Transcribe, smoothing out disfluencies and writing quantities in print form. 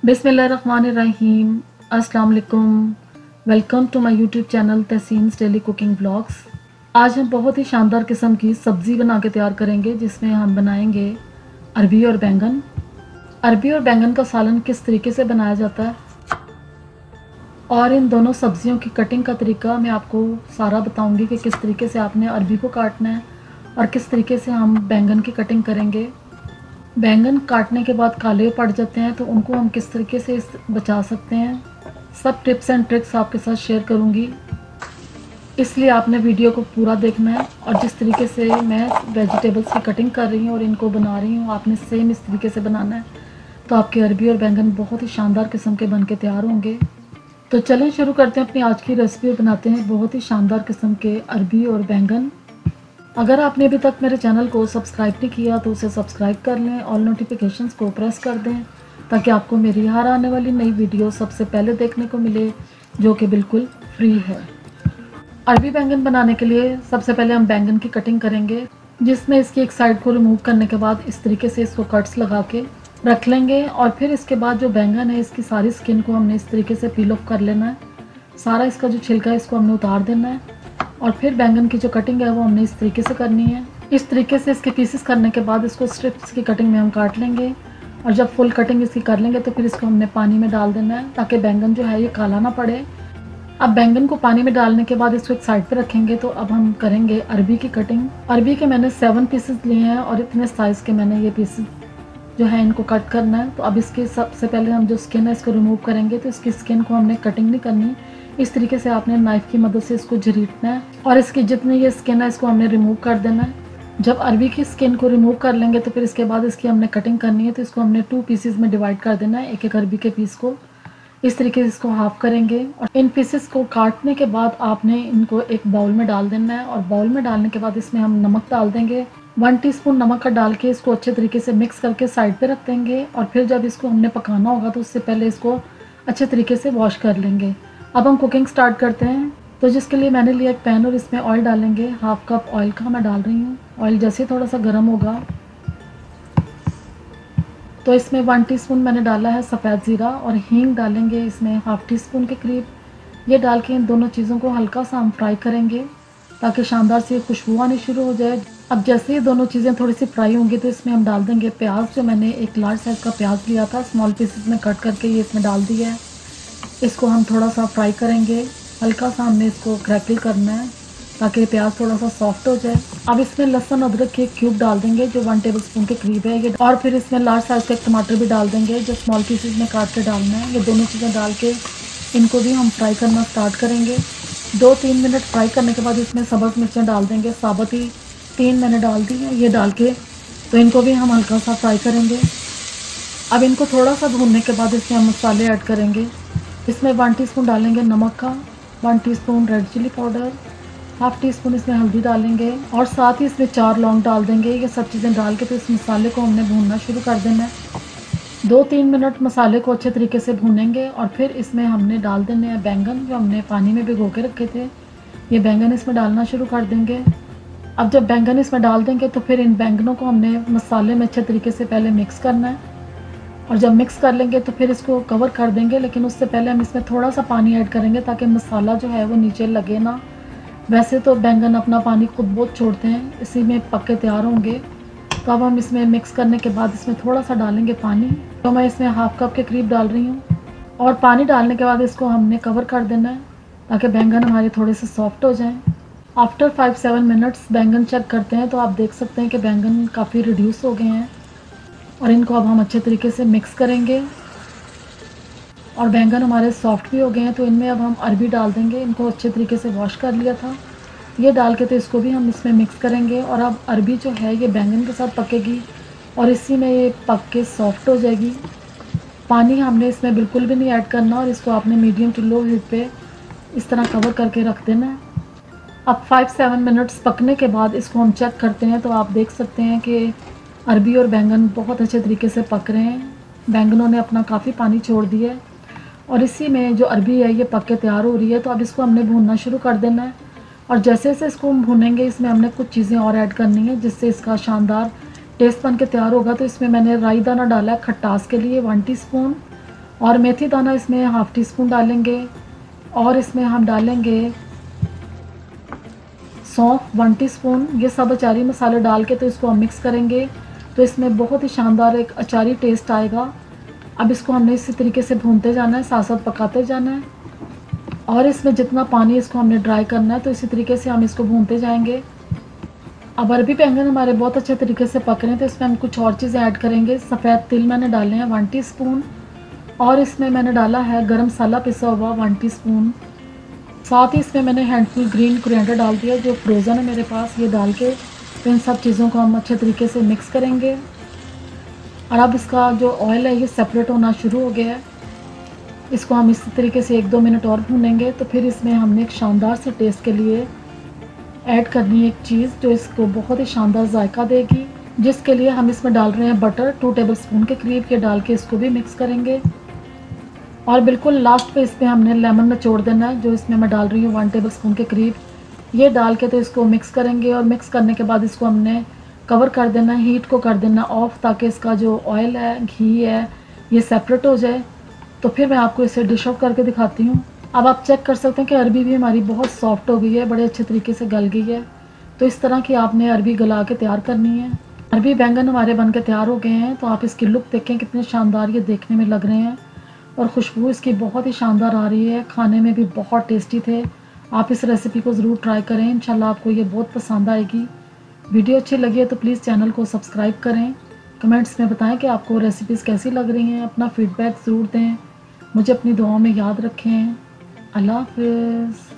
बिस्मिल्लाहिर्रहमानिर्रहीम। अस्सलाम वालेकुम। Welcome to my YouTube channel Tahseen's daily cooking vlogs. आज हम बहुत ही शानदार किस्म की सब्ज़ी बना के तैयार करेंगे, जिसमें हम बनाएंगे अरबी और बैंगन। अरबी और बैंगन का सालन किस तरीके से बनाया जाता है और इन दोनों सब्जियों की कटिंग का तरीका मैं आपको सारा बताऊंगी कि किस तरीके से आपने अरबी को काटना है और किस तरीके से हम बैंगन की कटिंग करेंगे। बैंगन काटने के बाद काले पड़ जाते हैं तो उनको हम किस तरीके से बचा सकते हैं, सब टिप्स एंड ट्रिक्स आपके साथ शेयर करूंगी। इसलिए आपने वीडियो को पूरा देखना है और जिस तरीके से मैं वेजिटेबल्स की कटिंग कर रही हूँ और इनको बना रही हूँ, आपने सेम इस तरीके से बनाना है, तो आपके अरबी और बैंगन बहुत ही शानदार किस्म के बन के तैयार होंगे। तो चलें शुरू करते हैं अपनी आज की रेसिपी और बनाते हैं बहुत ही शानदार किस्म के अरबी और बैंगन। अगर आपने अभी तक मेरे चैनल को सब्सक्राइब नहीं किया तो उसे सब्सक्राइब कर लें, ऑल नोटिफिकेशंस को प्रेस कर दें ताकि आपको मेरी हर आने वाली नई वीडियो सबसे पहले देखने को मिले, जो कि बिल्कुल फ्री है। अरबी बैंगन बनाने के लिए सबसे पहले हम बैंगन की कटिंग करेंगे, जिसमें इसकी एक साइड को रिमूव करने के बाद इस तरीके से इसको कट्स लगा के रख लेंगे। और फिर इसके बाद जो बैंगन है इसकी सारी स्किन को हमने इस तरीके से पील ऑफ कर लेना है। सारा इसका जो छिलका है इसको हमने उतार देना है और फिर बैंगन की जो कटिंग है वो हमने इस तरीके से करनी है। इस तरीके से इसके पीसेस करने के बाद इसको स्ट्रिप्स की कटिंग में हम काट लेंगे और जब फुल कटिंग इसकी कर लेंगे तो फिर इसको हमने पानी में डाल देना है ताकि बैंगन जो है ये काला ना पड़े। अब बैंगन को पानी में डालने के बाद इसको एक साइड पे रखेंगे। तो अब हम करेंगे अरबी की कटिंग। अरबी के मैंने 7 पीसेस लिए हैं और इतने साइज़ के मैंने ये पीसेस जो है इनको कट करना है। तो अब इसके सबसे पहले हम जो स्किन है इसको रिमूव करेंगे। तो इसकी स्किन को हमने कटिंग नहीं करनी, इस तरीके से आपने नाइफ़ की मदद से इसको झरीटना है और इसकी जितनी ये स्किन है इसको हमने रिमूव कर देना है। जब अरबी की स्किन को रिमूव कर लेंगे तो फिर इसके बाद इसकी हमने कटिंग करनी है। तो इसको हमने 2 पीसेस में डिवाइड कर देना है, एक एक अरबी के पीस को इस तरीके से इसको हाफ करेंगे। और इन पीसेस को काटने के बाद आपने इनको एक बाउल में डाल देना है और बाउल में डालने के बाद इसमें हम नमक डाल देंगे। 1 टीस्पून नमक का डाल के इसको अच्छे तरीके से मिक्स करके साइड पे रख देंगे। और फिर जब इसको हमने पकाना होगा तो उससे पहले इसको अच्छे तरीके से वॉश कर लेंगे। अब हम कुकिंग स्टार्ट करते हैं। तो जिसके लिए मैंने लिया एक पैन और इसमें ऑयल डालेंगे। 1/2 कप ऑयल का मैं डाल रही हूँ। ऑयल जैसे थोड़ा सा गर्म होगा तो इसमें 1 टीस्पून मैंने डाला है सफ़ेद ज़ीरा और हींग डालेंगे इसमें 1/2 टीस्पून के करीब। ये डाल के इन दोनों चीज़ों को हल्का सा हम फ्राई करेंगे ताकि शानदार सी खुशबू आनी शुरू हो जाए। अब जैसे ये दोनों चीज़ें थोड़ी सी फ्राई होंगी तो इसमें हम डाल देंगे प्याज। जो मैंने एक लार्ज साइज़ का प्याज लिया था, स्मॉल पीसेस में कट करके ये इसमें डाल दिया है। इसको हम थोड़ा सा फ्राई करेंगे, हल्का सा हमने इसको क्रैकल करना है ताकि प्याज थोड़ा सा सॉफ्ट हो जाए। अब इसमें लहसुन अदरक के क्यूब डाल देंगे जो 1 टेबलस्पून के करीब है ये। और फिर इसमें लार्ज साइज़ का एक टमाटर भी डाल देंगे जो स्मॉल पीसेस में काट के डालना है। ये दोनों चीज़ें डाल के इनको भी हम फ्राई करना स्टार्ट करेंगे। 2-3 मिनट फ्राई करने के बाद इसमें सब्ज़ मिर्चें डाल देंगे, साबुत ही 3 मैंने डाल दी है। ये डाल के तो इनको भी हम हल्का सा फ्राई करेंगे। अब इनको थोड़ा सा भूनने के बाद इसमें हम मसाले ऐड करेंगे। इसमें 1 टीस्पून डालेंगे नमक का, 1 teaspoon red chilli powder, 1/2 teaspoon इसमें हल्दी डालेंगे और साथ ही इसमें 4 लौंग डाल देंगे। ये सब चीज़ें डाल के तो इस मसाले को हमने भूनना शुरू कर देना है। 2-3 मिनट मसाले को अच्छे तरीके से भूनेंगे और फिर इसमें हमने डाल देने हैं बैंगन जो हमने पानी में भिगो के रखे थे। ये बैंगन इसमें डालना शुरू कर देंगे। अब जब बैंगन इसमें डाल देंगे तो फिर इन बैंगनों को हमने मसाले में अच्छे तरीके से पहले मिक्स करना है और जब मिक्स कर लेंगे तो फिर इसको कवर कर देंगे। लेकिन उससे पहले हम इसमें थोड़ा सा पानी ऐड करेंगे ताकि मसाला जो है वो नीचे लगे ना। वैसे तो बैंगन अपना पानी खुद बहुत छोड़ते हैं, इसी में पक के तैयार होंगे। तो अब हम इसमें मिक्स करने के बाद इसमें थोड़ा सा डालेंगे पानी। तो मैं इसमें 1/2 कप के करीब डाल रही हूँ और पानी डालने के बाद इसको हमने कवर कर देना है ताकि बैंगन हमारे थोड़े से सॉफ्ट हो जाएँ। आफ्टर 5-7 मिनट्स बैंगन चेक करते हैं तो आप देख सकते हैं कि बैंगन काफ़ी रिड्यूस हो गए हैं और इनको अब हम अच्छे तरीके से मिक्स करेंगे और बैंगन हमारे सॉफ्ट भी हो गए हैं। तो इनमें अब हम अरबी डाल देंगे। इनको अच्छे तरीके से वॉश कर लिया था, ये डाल के तो इसको भी हम इसमें मिक्स करेंगे। और अब अरबी जो है ये बैंगन के साथ पकेगी और इसी में ये पक के सॉफ्ट हो जाएगी। पानी हमने इसमें बिल्कुल भी नहीं ऐड करना और इसको आपने मीडियम टू लो हीट पे इस तरह कवर करके रख देना है। अब 5-7 मिनट्स पकने के बाद इसको हम चेक करते हैं तो आप देख सकते हैं कि अरबी और बैंगन बहुत अच्छे तरीके से पक रहे हैं। बैंगनों ने अपना काफ़ी पानी छोड़ दिया है और इसी में जो अरबी है ये पक के तैयार हो रही है। तो अब इसको हमने भूनना शुरू कर देना है और जैसे जैसे इसको हम भूनेंगे इसमें हमने कुछ चीज़ें और ऐड करनी है जिससे इसका शानदार टेस्ट बन के तैयार होगा। तो इसमें मैंने राई दाना डाला है खटास के लिए 1 टीस्पून और मेथी दाना इसमें हाफ़ टी स्पून डालेंगे। और इसमें हम डालेंगे सौंफ 1 टीस्पून। ये सब अचारी मसाले डाल के तो इसको हम मिक्स करेंगे, तो इसमें बहुत ही शानदार एक अचारी टेस्ट आएगा। अब इसको हमने इसी तरीके से भूनते जाना है, साथ साथ पकाते जाना है। और इसमें जितना पानी इसको हमने ड्राई करना है, तो इसी तरीके से हम इसको भूनते जाएंगे। अब अरबी बैंगन हमारे बहुत अच्छे तरीके से पक रहे हैं, तो इसमें हम कुछ और चीज़ें ऐड करेंगे। सफ़ेद तिल मैंने डाले हैं 1 टीस्पून, और इसमें मैंने डाला है गरम मसाला पिसा हुआ 1 टीस्पून। साथ ही इसमें मैंने हैंडफुल ग्रीन कोरिएंडर डाल दिया जो फ्रोज़न है मेरे पास। ये डाल के तो इन सब चीज़ों को हम अच्छे तरीके से मिक्स करेंगे। और अब इसका जो ऑयल है ये सेपरेट होना शुरू हो गया है। इसको हम इसी तरीके से 1-2 मिनट और भूनेंगे। तो फिर इसमें हमने एक शानदार से टेस्ट के लिए ऐड करनी है एक चीज़ जो इसको बहुत ही शानदार जायका देगी, जिसके लिए हम इसमें डाल रहे हैं बटर 2 टेबलस्पून के करीब। ये डाल के इसको भी मिक्स करेंगे। और बिल्कुल लास्ट पे इसमें हमने लेमन निचोड़ देना है, जो इसमें मैं डाल रही हूँ 1 टेबलस्पून के करीब। ये डाल के तो इसको मिक्स करेंगे, और मिक्स करने के बाद इसको हमने कवर कर देना है, हीट को कर देना ऑफ, ताकि इसका जो ऑयल है, घी है, ये सेपरेट हो जाए। तो फिर मैं आपको इसे डिश आउट करके दिखाती हूँ। अब आप चेक कर सकते हैं कि अरबी भी हमारी बहुत सॉफ्ट हो गई है, बड़े अच्छे तरीके से गल गई है। तो इस तरह की आपने अरबी गला के तैयार करनी है। अरबी बैंगन हमारे बन के तैयार हो गए हैं। तो आप इसकी लुक देखें कितने शानदार ये देखने में लग रहे हैं, और खुशबू इसकी बहुत ही शानदार आ रही है। खाने में भी बहुत टेस्टी थे। आप इस रेसिपी को ज़रूर ट्राई करें, इंशाल्लाह आपको ये बहुत पसंद आएगी। वीडियो अच्छी लगी है तो प्लीज़ चैनल को सब्सक्राइब करें। कमेंट्स में बताएं कि आपको रेसिपीज़ कैसी लग रही हैं। अपना फ़ीडबैक ज़रूर दें। मुझे अपनी दुआओं में याद रखें। अल्लाह हाफ़िज़।